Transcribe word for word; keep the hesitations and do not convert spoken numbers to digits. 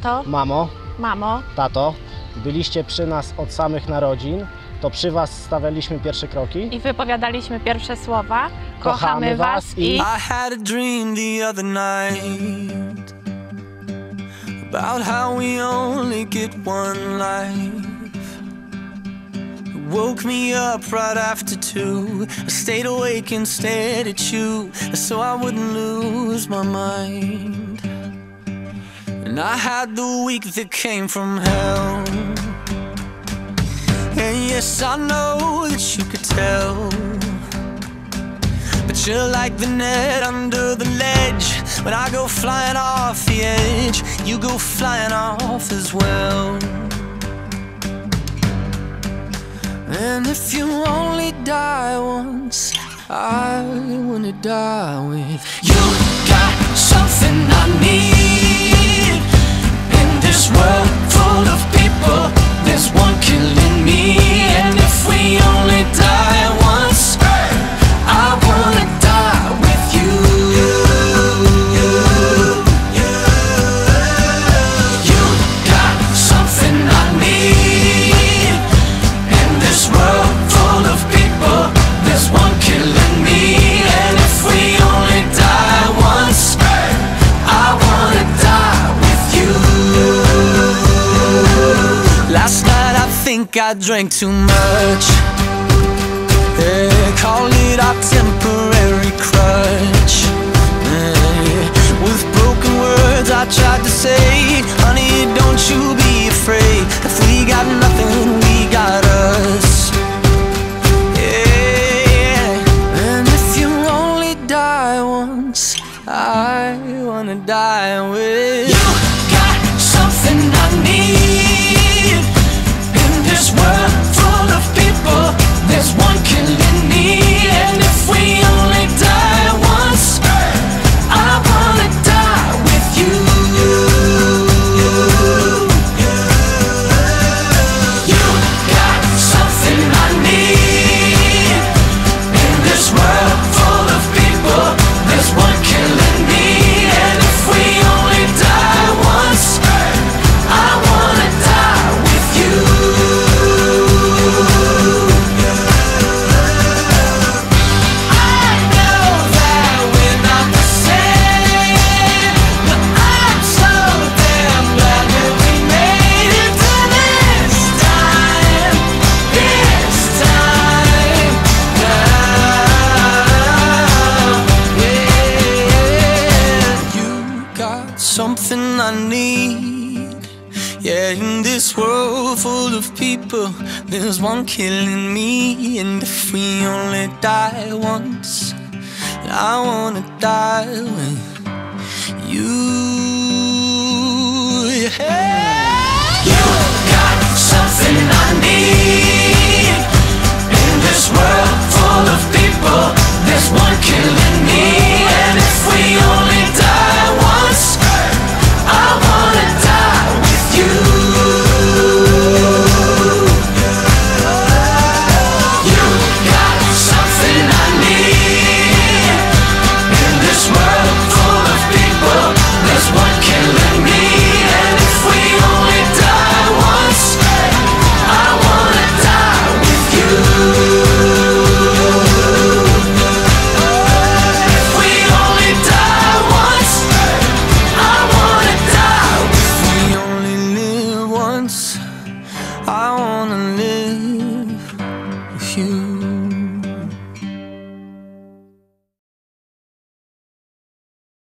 Tato, Mamo, mamo, tato, byliście przy nas od samych narodzin, to przy was stawialiśmy pierwsze kroki. i wypowiadaliśmy pierwsze słowa. Kochamy was i- I had a dream the other night about how we only get one life. It woke me up right after two. I stayed awake and stared at you so I wouldn't lose my mind. And I had the week that came from hell. And yes, I know that you could tell, but you're like the net under the ledge. When I go flying off the edge, you go flying off as well. And if you only die once, I wanna die with you. Got something I need in this world full of people. There's one killing me, and if we only die once, I wanna die with you. You got something I need in this world full of people. There's one killing me, and if we only die once, I wanna die with you. Last night I think I drank too much. Yeah, call it our temporary crutch. Yeah, with broken words I tried to say, honey, don't you be afraid. If we got nothing, we got us. Yeah, and if you only die once, I wanna die with you. Got something I need in this world full of people. There's one killing me, and if we only die once, I wanna die with you. You got something I need in this world full of people. There's one killing me, and if we only die once, I wanna die with you. I know that we're not the same, but I'm so damn glad that we made it to this time, this time now. Yeah, you got something I need. Yeah, in this world full of people, there's one killing me, and if we only die once, I wanna die with you. Yeah. You got something I need in this world full of people. There's one killing me, and if we only die once, I wanna die with you. You got something I need in this world full of people. There's one killing me, and if we only die once, I wanna die with you. If we only die once, I wanna die. If we only live once, I wanna live with you.